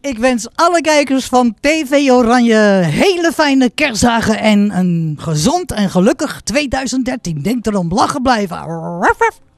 Ik wens alle kijkers van TV Oranje hele fijne kerstdagen en een gezond en gelukkig 2013. Denk erom, lachen blijven.